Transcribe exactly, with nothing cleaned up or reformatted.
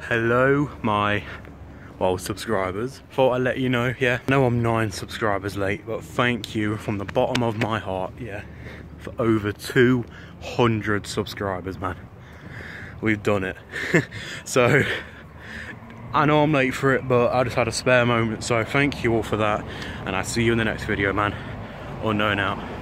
Hello, my, well, subscribers. Thought I'd let you know, yeah. I know I'm nine subscribers late, but thank you from the bottom of my heart, yeah, for over two hundred subscribers, man. We've done it. So, I know I'm late for it, but I just had a spare moment, so thank you all for that. And I'll see you in the next video, man. Unknown out.